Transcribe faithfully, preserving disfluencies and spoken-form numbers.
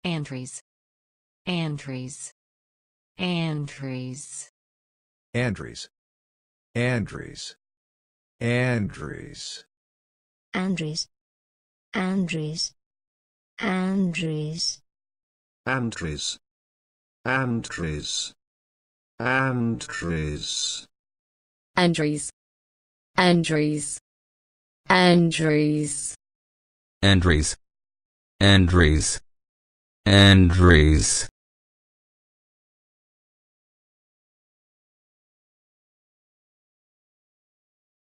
Andries. Andries. Andries. Andries. Andries. Andries. Andries. Andries. Andries. Andries. Andries. Andries. Andries. Andries. Andries. Andries. Andries. Andries.